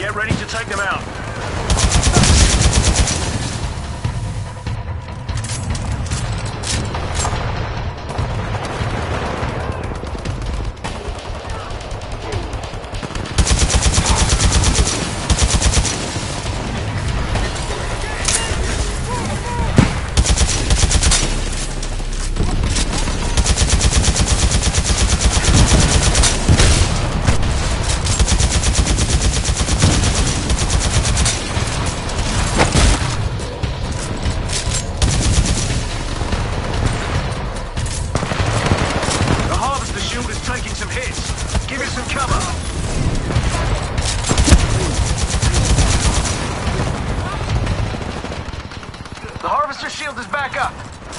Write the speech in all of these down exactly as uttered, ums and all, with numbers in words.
Get ready to take them out. Shield is back up.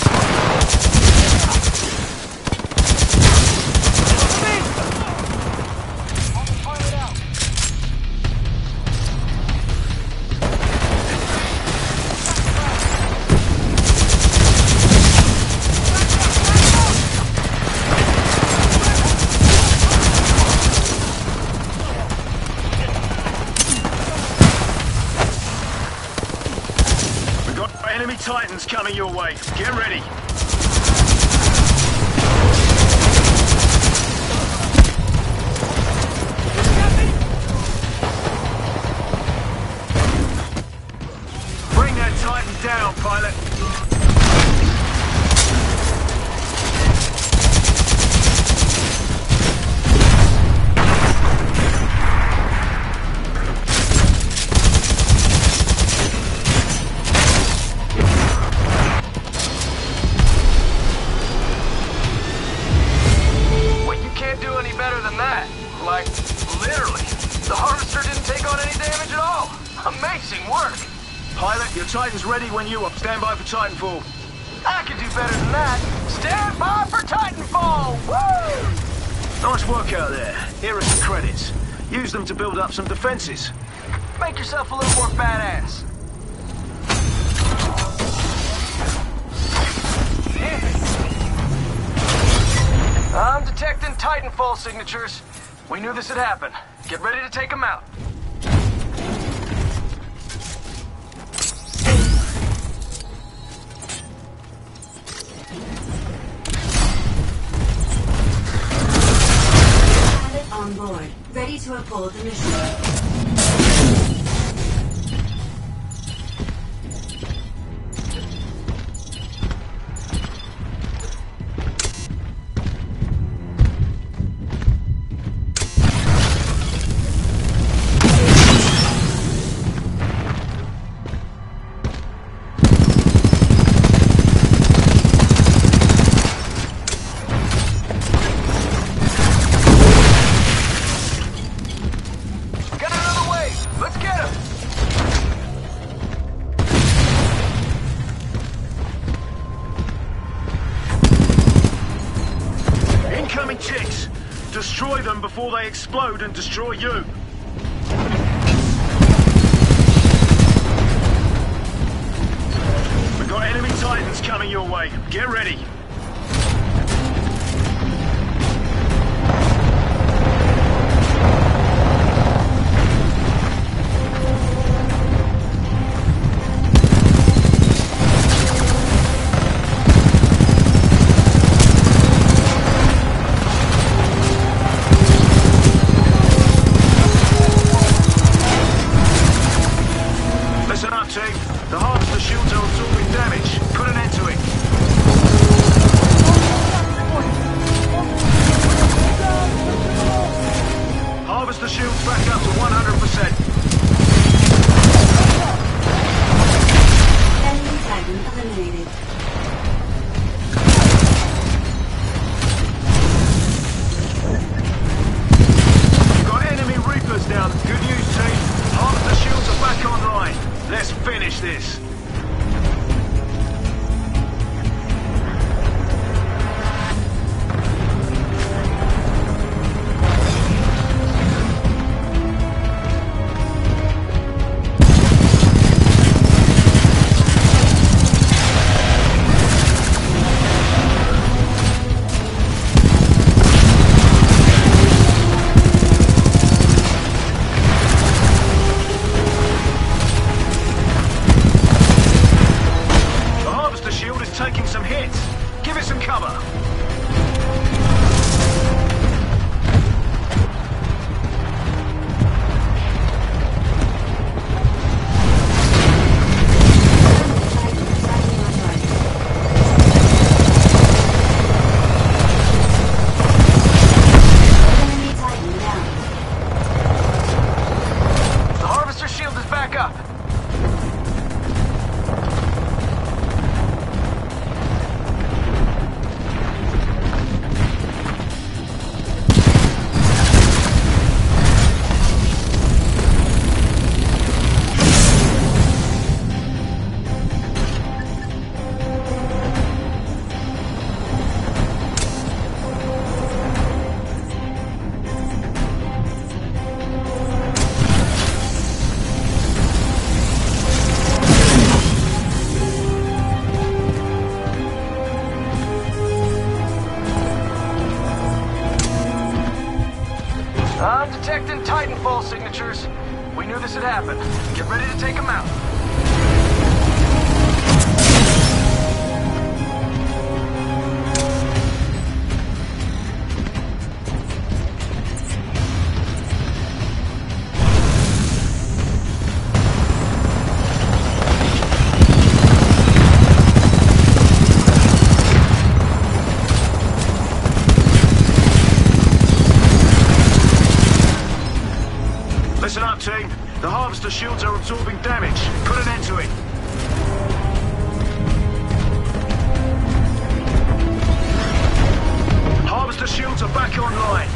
Enemy Titans coming your way. Get ready. Bring that Titan down, pilot. Like, literally. The Harvester didn't take on any damage at all. Amazing work. Pilot, your Titan's ready when you are. Stand by for Titanfall. I could do better than that. Stand by for Titanfall! Woo! Nice work out there. Here are some credits. Use them to build up some defenses. Make yourself a little more badass. I'm detecting Titanfall signatures. We knew this would happen. Get ready to take them out. Pilot on board. Ready to abort the mission. Incoming chicks! Destroy them before they explode and destroy you! We've got enemy Titans coming your way. Get ready! The Harvester shields are absorbing damage. Put an end to it. us some cover. I'm detecting Titanfall signatures. We knew this would happen. Get ready to take them out. Listen up, team. The harvester shields are absorbing damage. Put an end to it. Harvester shields are back online.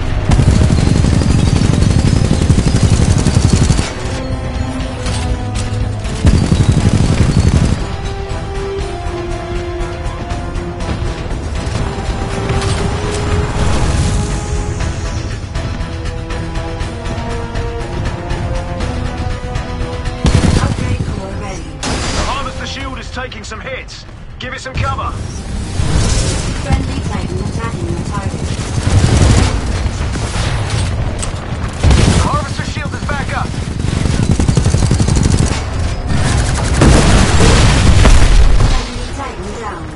Taking some hits. Give it some cover. Friendly Titan attacking your target. The harvester shield is back up. Enemy Titan down.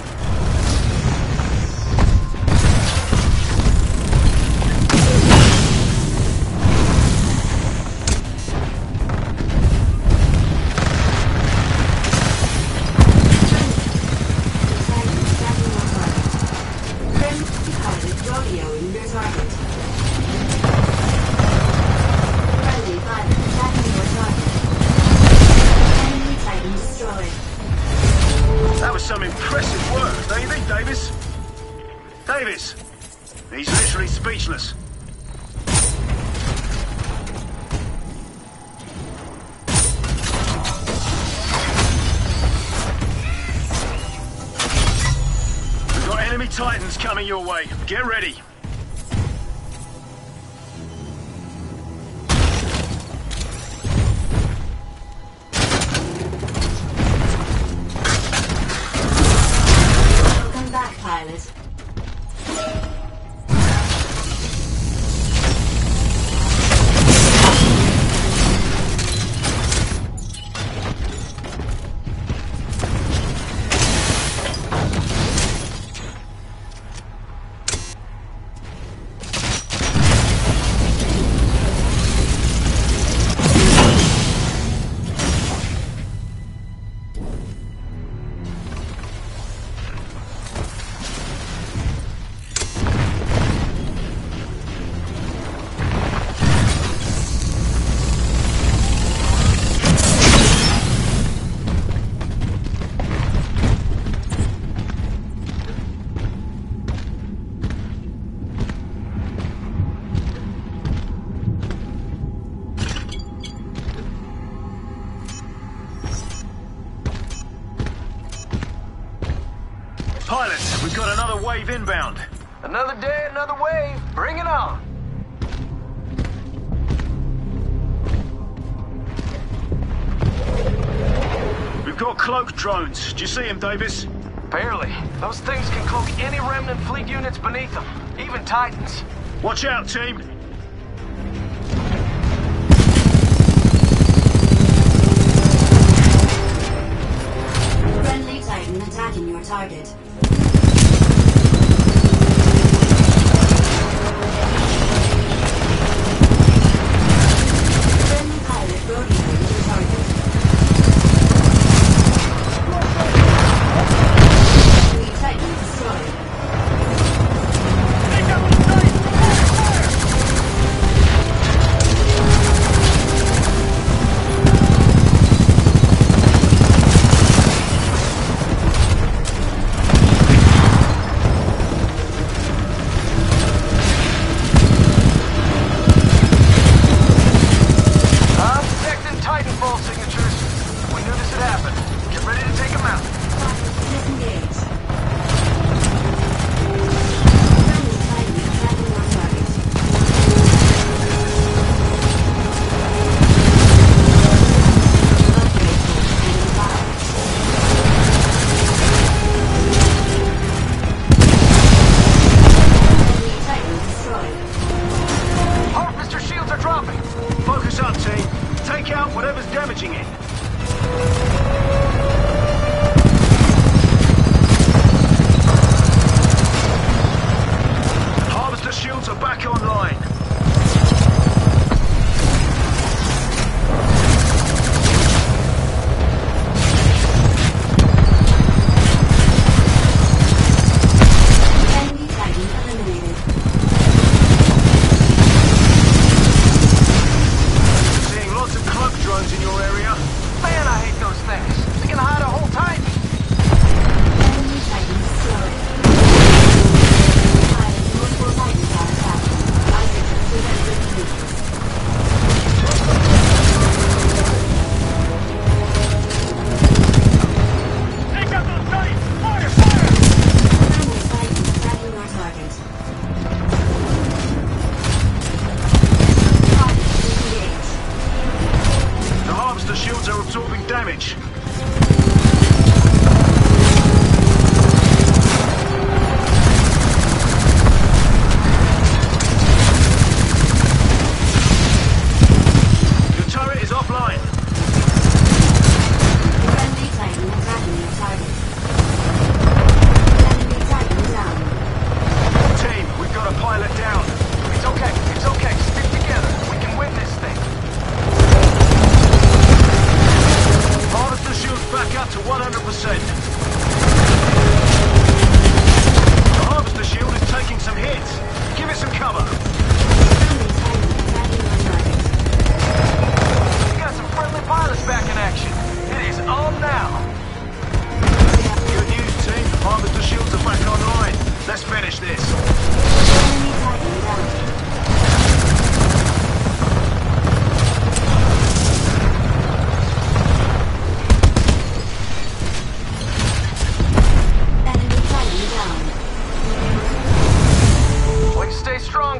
Some impressive work, don't you think, Davis? Davis! He's literally speechless. We've got enemy Titans coming your way. Get ready. Pilot. Pilots, we've got another wave inbound. Another day, another wave. Bring it on. We've got cloaked drones. Do you see them, Davis? Barely. Those things can cloak any remnant fleet units beneath them, even Titans. Watch out, team. Friendly Titan attacking your target.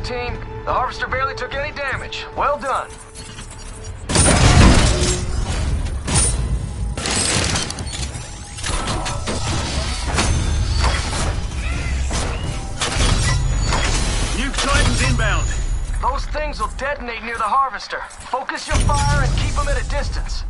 team. The Harvester barely took any damage. Well done. Nuke Titans inbound. Those things will detonate near the Harvester. Focus your fire and keep them at a distance.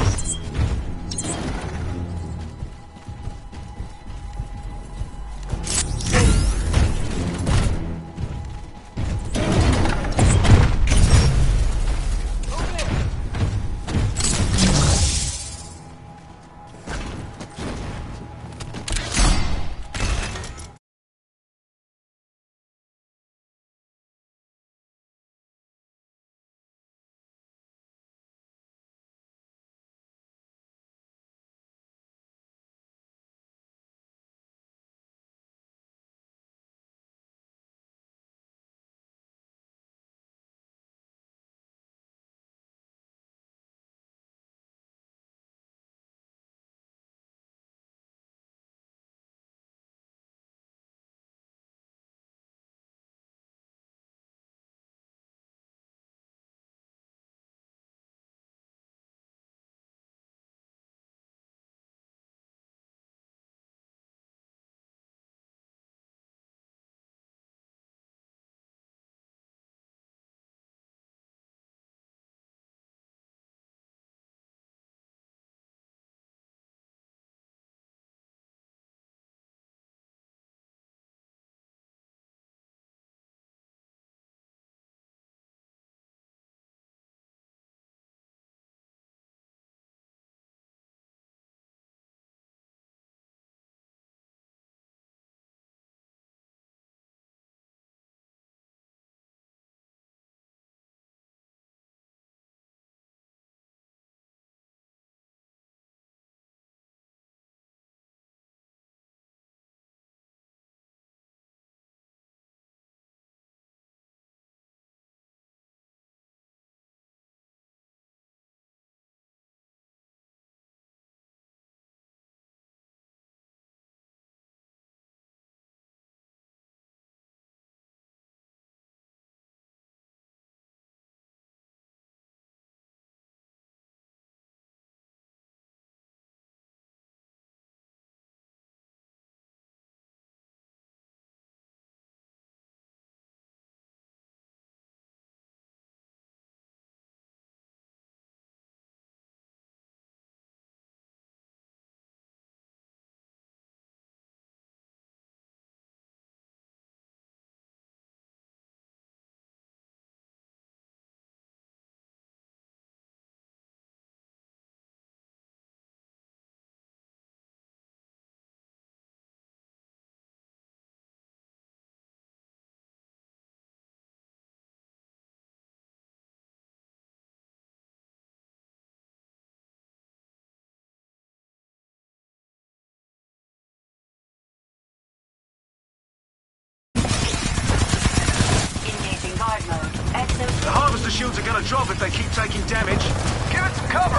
The Harvester shields are gonna drop if they keep taking damage. Give it some cover!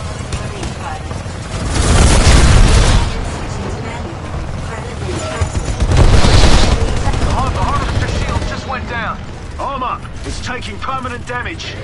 The Har- the Harvester shield just went down. Arm up. It's taking permanent damage.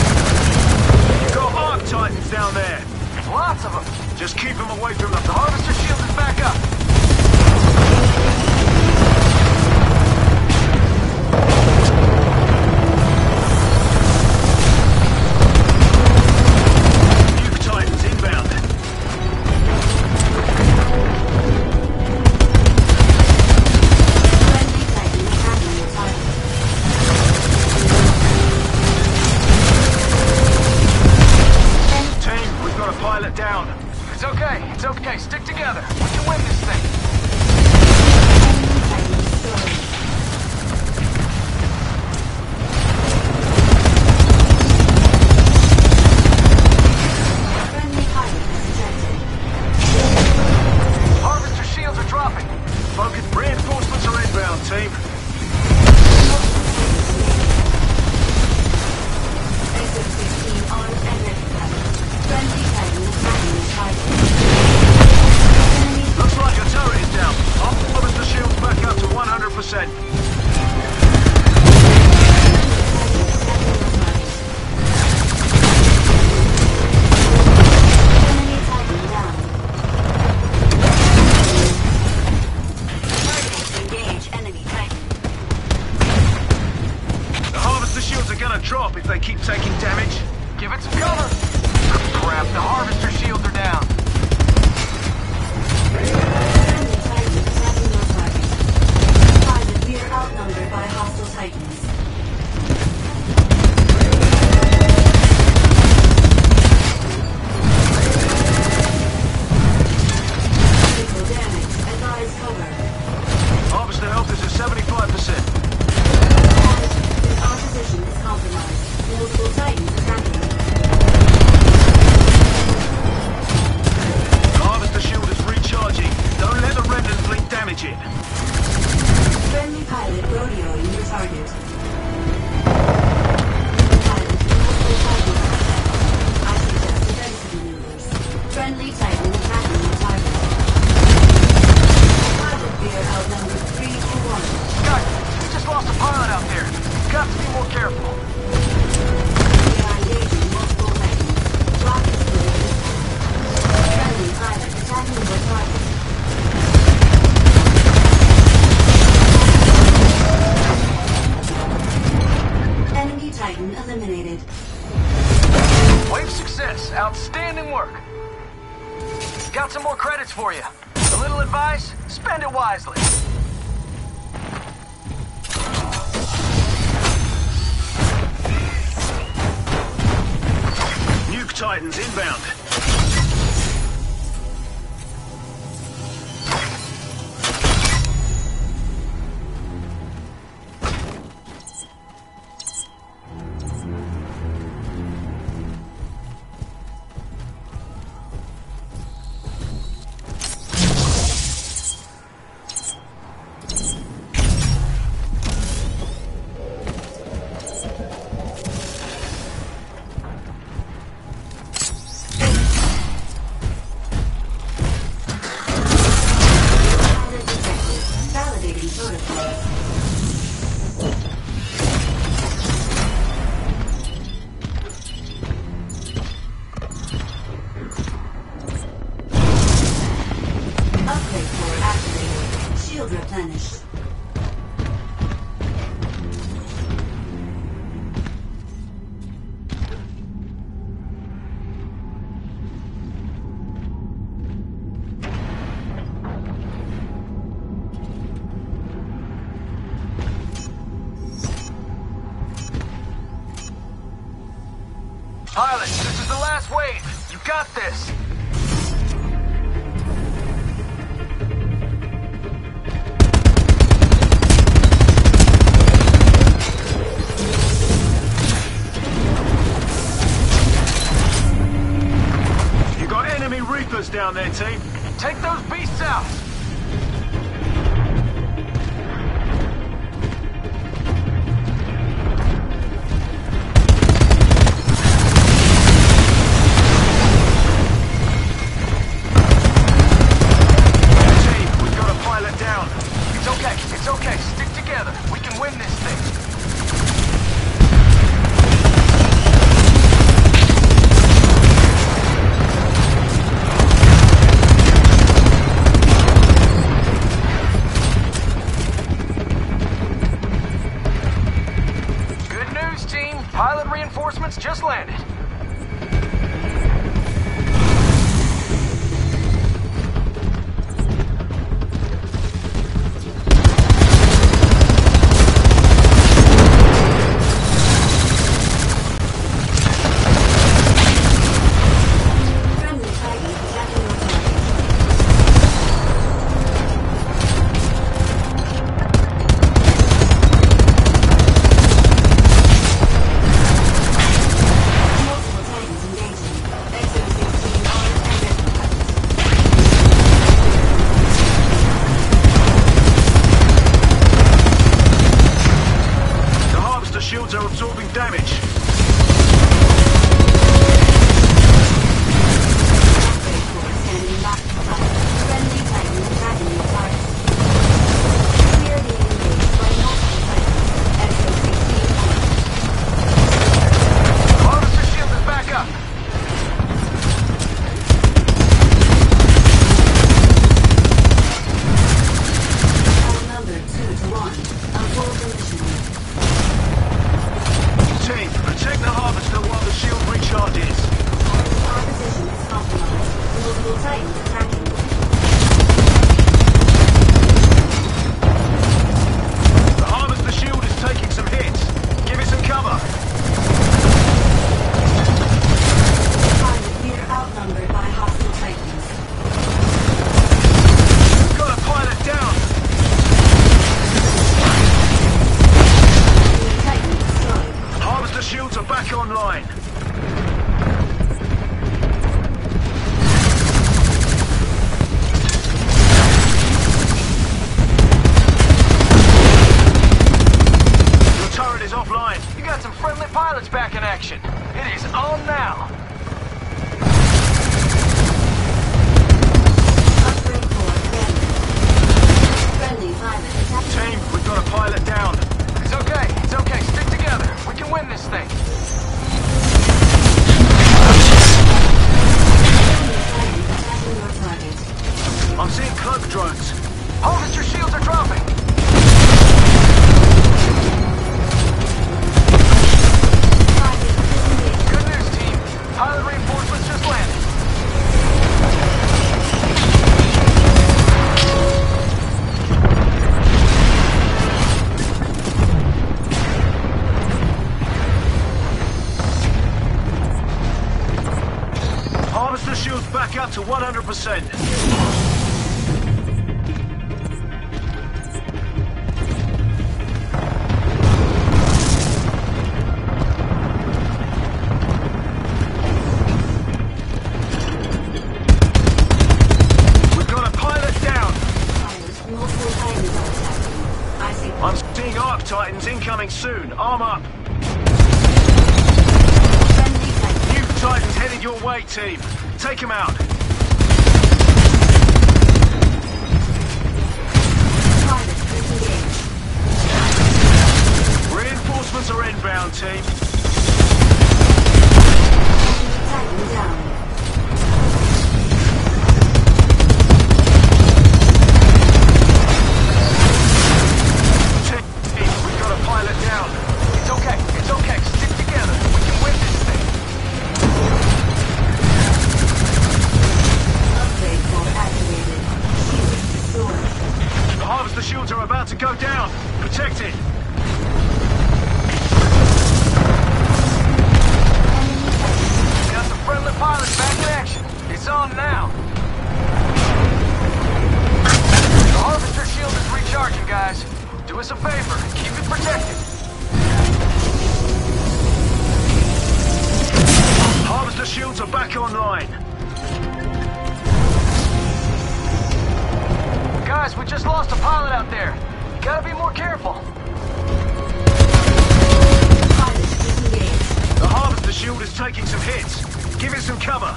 Lots of them. Just keep them away from the The Harvester drop if they keep taking damage. Give it some cover. Crap, the harvester shields are down. Friendly Titan attacking your target. Pilot, we are outnumbered by hostile Titans. Critical damage. Advise cover. Harvester health is at seventy-five percent. Our position is compromised. Multiple Titans attacking. The harvester shield is recharging. Don't let the remnant fleet damage it. Friendly pilot rodeoing your target. Pilot, multiple Titans are I suggest defensive maneuvers. Friendly Titan attacking your target. Pilot, we are outnumbered three to one. Guys, we just lost a pilot out there. Got to be more careful. We are engaging multiple Titans. Rockets for resistance. Friendly pilot attacking your target. Enemy Titan eliminated. Wave success. Outstanding work. Got some more credits for you. A little advice, spend it wisely. Nuke Titans inbound. Pilot detected. Validating protocols. Upgrade core activated. Shield replenished. Pilot, this is the last wave. You got this. You got enemy Reapers down there, team. Take those beasts out. Team, we've got a pilot down. It's okay. It's okay. Stick together. We can win this thing. Good news, team. Pilot reinforcements just landed. Friendly Titan attacking your target. online. Your turret is offline. You got some friendly pilots back in action. It is on now. Upgrade core ready. Friendly pilot attacking. Team, we've got a pilot down. It's okay. It's okay. Stick together. We can win this thing. Attacking your target. I'm seeing cloak drones. Harvester shields are dropping. Target disengaged. Good news, team. Pilot reinforcements just landed. Harvester shields back up to one hundred percent. We've got a pilot down. Pilot, multiple titans are attacking. I see. I'm seeing Arc Titans incoming soon. Arm up. Friendly titan. New Titans headed your way, team. Take them out. Pilot disengaged. Reinforcements are inbound, team. Enemy titan down. Team, we've got a pilot down. It's okay. It's okay. Stick together. We can win this thing. Upgrade core activated. Shield restored. The harvester shields are about to go down. Protect it. Enemy titan. Got some friendly pilots back in action. It's on now. The harvester shield is recharging, guys. Do us a favor. Keep it protected. Harvester shields are back online. Guys, we just lost a pilot out there. You gotta be more careful. Pilot disengaged. The harvester shield is taking some hits. Give it some cover.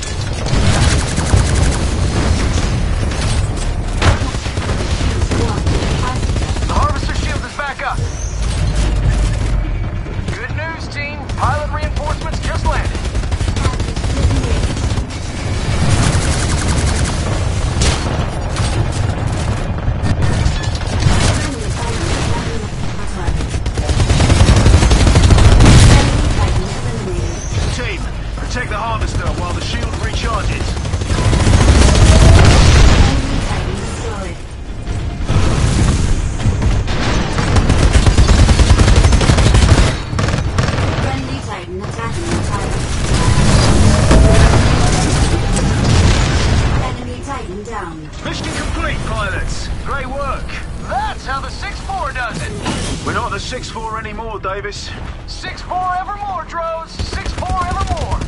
Fuse one. Unsuccessful. The harvester shield is back up. Good news, team. Pilot reinforcements just landed. Target disengaged. Friendly titan attacking your target. Enemy titan eliminated. Team, protect the harvester while the shield recharges. Enemy titan destroyed. Friendly titan attacking your target. Enemy titan down. Mission complete, pilots. Great work. That's how the six four does it. We're not the six four anymore, Davis. six four evermore, Drones. six four evermore.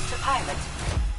to pilot.